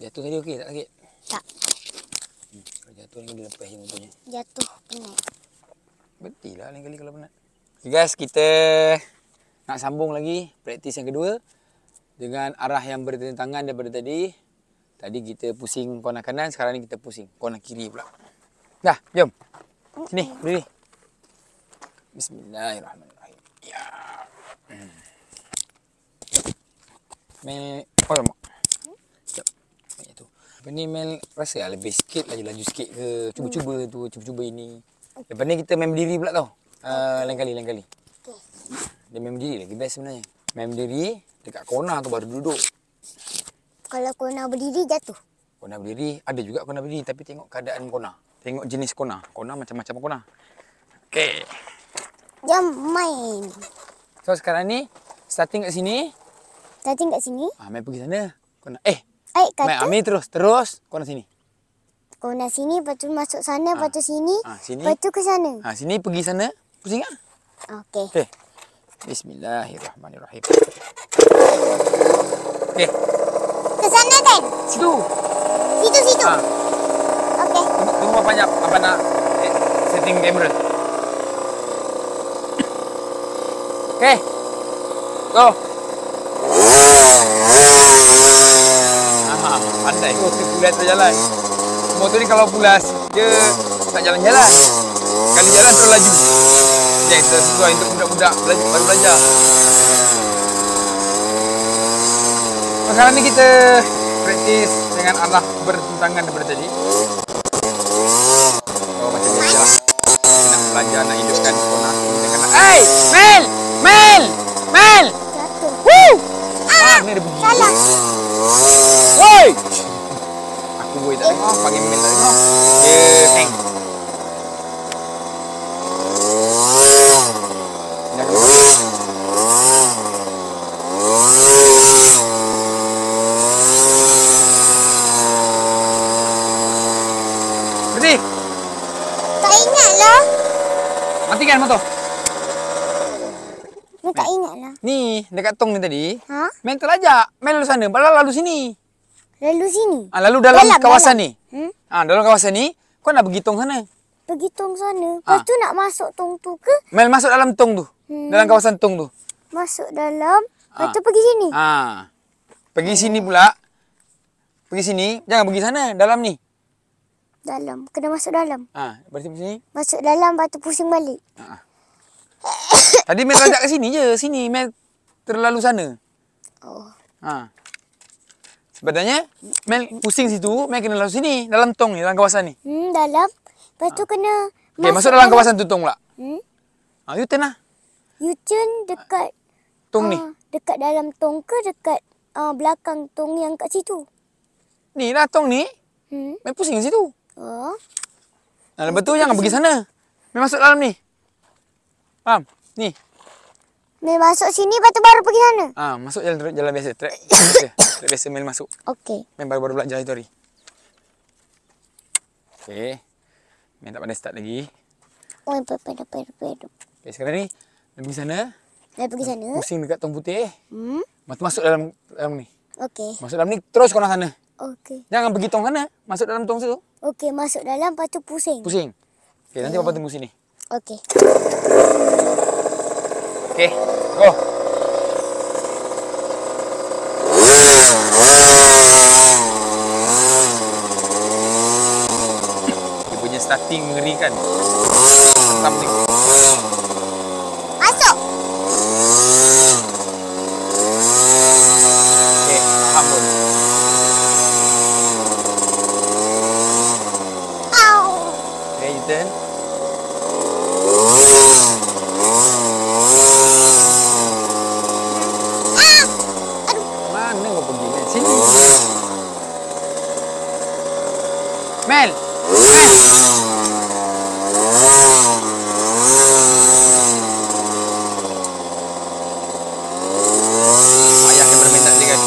Jatuh tadi okey tak sakit? Tak. Kalau jatuh ni dia lepas yang punya. Jatuh penat. Betul lah lain kali kalau penat. Okay guys, kita nak sambung lagi praktis yang kedua dengan arah yang bertentangan daripada tadi. Tadi kita pusing kona kanan, sekarang ni kita pusing kona kiri pula. Dah, jom. Sini, berdiri. Bismillahirrahmanirrahim. Ya. Mel, oh lama. Sekejap. Itu. Lepas ni Mel rasa lah lebih sikit laju sikit ke. Cuba-cuba tu, cuba-cuba ini. Lepas ni kita main berdiri pula tau. Lain kali. Okay. Dia main berdiri lagi best sebenarnya. Main berdiri dekat kona tu baru duduk. Kalau kona berdiri jatuh. Kona berdiri, ada juga kona berdiri tapi tengok keadaan kona. Tengok jenis kona. Kona macam-macam kona. Okey. Jom main. So sekarang ni starting kat sini. Starting kat sini. Main pergi sana. Kona Main main kata. ambil terus kona sini. Kona sini, lepas tu masuk sana, lepas tu sini. Sini. Lepas tu ke sana. Sini pergi sana. Pusing ah. Okey. Okey. Bismillahirrahmanirrahim. Okey. Ke sana kan? Situ. Situ. Okey. Tunggu apa nak setting kamera. Okey. Go. Pandai tu pulas terjalan. Motor ni kalau pulas, dia tak jalan-jalan. Kali jalan terus laju. Yang sesuai untuk budak-budak baru belajar. Sekarang ni kita praktis dengan arah bertentangan daripada tadi. Oh, macam biasa lah. Kita nak belajar, nak hidupkan kona. Hey! Mel! Jatuh. Woo! Ni dia pergi. Salah. Woi! Aku boleh tak tengok, panggil Mel tak tengok. Dia hang. Berhenti. Tak ingat lah. Matikan motor. Dia tak ingat lah. Ni, dekat tong ni tadi. Ha? Mel terlajak. Mel lalu sana. Lalu sini. Lalu sini. Lalu dalam kawasan dalam. ni. Dalam kawasan ni, kau nak pergi tong sana. Pergi tong sana. Lepas tu nak masuk tong tu ke? Mel masuk dalam tong tu. Dalam kawasan tong tu. Masuk dalam. Lepas tu pergi sini. Pergi sini pula. Pergi sini. Jangan pergi sana. Dalam ni. Dalam. Kena masuk dalam. Berarti sini. Masuk dalam, lepas tu pusing balik. Tadi Mel terlajak ke sini je. Sini Mel terlalu sana. Oh. Sebenarnya Mel pusing situ. Mel kena lalu sini. Dalam tong ni. Dalam kawasan ni. Dalam. Lepas tu kena Okay, masuk dalam kawasan tu tong pula. You turn lah. U-turn dekat Tong ni. Dekat dalam tong ke dekat belakang tong yang kat situ? Ni lah tong ni. Mel pusing ke situ. Oh. Lepas tu jangan pergi sana. Mel masuk dalam ni. Faham? Ni. Mel masuk sini, lepas tu baru pergi sana? Masuk jalan biasa. Track biasa. Track biasa Mel masuk. Okey. Mel baru belajar itu hari. Okay. Mel tak pandai start lagi. Oh, pedo. Okay, sekarang ni Mel pergi sana. Mel pergi sana. Pusing dekat tong putih. Masuk dalam ni. Okey. Masuk dalam ni, terus kau nak sana. Okey. Jangan pergi tong sana. Masuk dalam tong situ. Okey, masuk dalam, lepas tu pusing. Pusing. Okay, nanti Papa tunggu sini. Okey. Okay, go. Dia punya starting mengerikan. Something. Masuk. Okay, faham pun. Okay, you turn. Mana kau pergi, Mel? Sini. Mel! Ayah kameraman tak kan?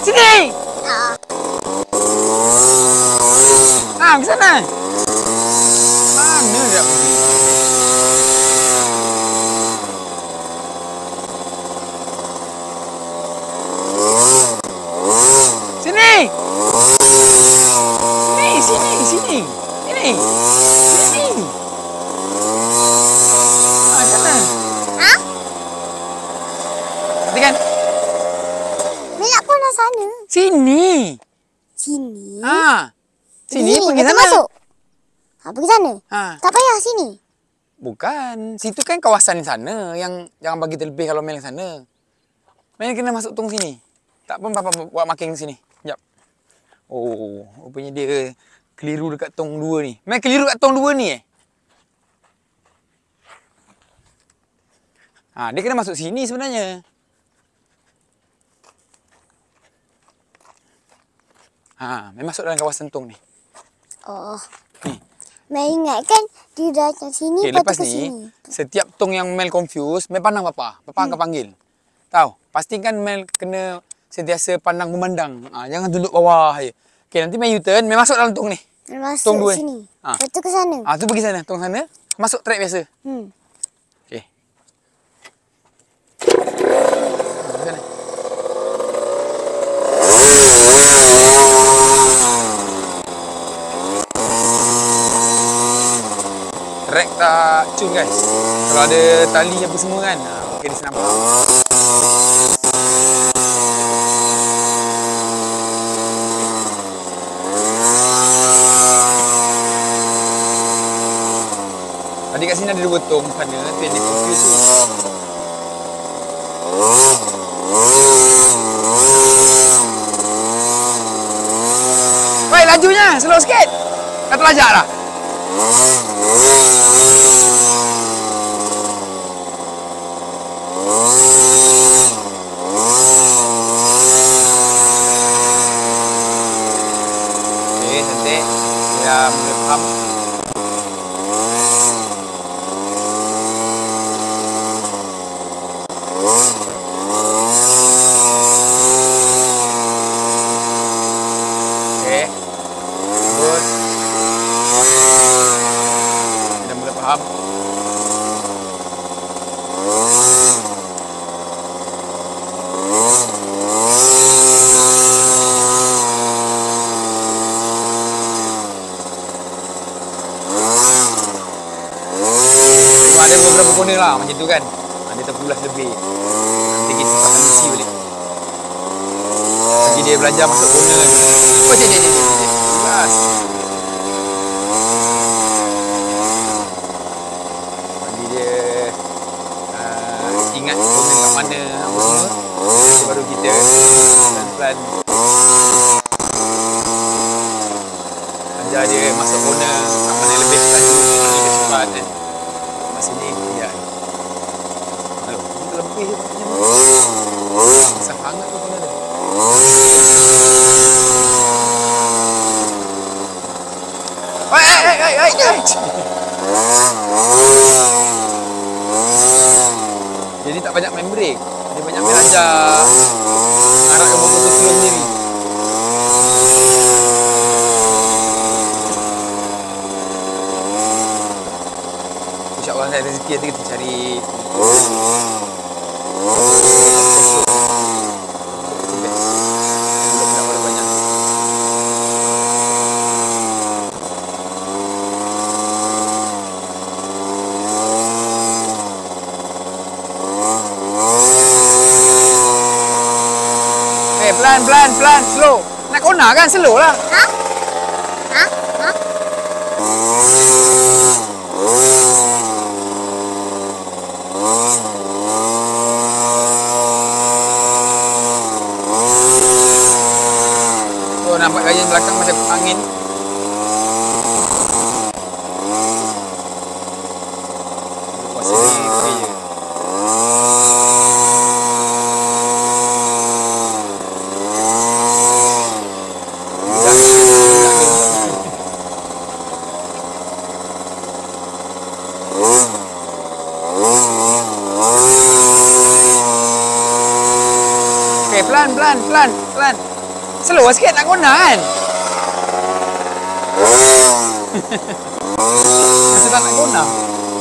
Sini! Ah, ke sana. Mana dia pergi? Sini! Sini. Sini. Ah, sana. Hah? Nanti kan? Melak pun dah sana. Sini. Sini. Ah. Sini pergi lepas tu sana. masuk. Ha, pergi sana. Ha. Tak payah sini. Bukan. Situ kan kawasan sana yang jangan bagi terlebih kalau main ke sana. Main kena masuk tong sini. Tak pun papa buat marking sini. Sekejap. Oh, rupanya dia keliru dekat tong 2 ni. Main keliru dekat tong 2 ni Ha, dia kena masuk sini sebenarnya. Ha, main masuk dalam kawasan tong ni. Oh. Ni. Mel ingatkan dia datang sini, Okay, lepas lepas tu ke ni, sini. setiap tong yang Mel confuse, Mel pandang Papa. Papa akan panggil. Tahu? Pastikan Mel kena sentiasa pandang memandang. Ha, jangan tunduk bawah je. Okay, nanti Mel U-turn, Mel masuk dalam tong ni. Masuk Tong 2 ni. sini. Ha. Lepas tu ke sana. Ha, tu pergi sana, tong sana. Masuk track biasa. Okay. Pergi sana. Track tak cun guys. Kalau ada tali apa semua kan. Okay, dia senang faham. Tadi kat sini ada 2 tong sana. Tu yang dia confuse tu. Woi, lajunya. Slow sikit. Dah terlajak dah. Okey, cantik. Dia mula faham. Okey. Terus. Dia mula faham. Ada beberapa corner lah macam tu kan. Ada terpulas lebih. Nanti kita pasang isi balik. Bagi dia belajar masuk corner ni. Oh, cik. Pulas. Bagi dia ingat corner kat mana apa semua. Nanti baru kita pelan-pelan ajar dia masuk corner kat mana lebih laju, mana lebih cepat kan. Sini ya. Halo, lebih macam mana? Besar sangat tu kena dia. Oi. Jadi tak banyak main break. Dia banyak main ajar. Mengarahkan motor tu slow sendiri. InsyaAllah ada rezeki nanti kita cari banyak. Pelan, slow. Nak kona kan, slow lah. Hah? Oh, nampak gaya belakang macam angin. Kuasa ni okey je. Okey, pelan. Slow sikit nak guna kan. Masih tak nak guna.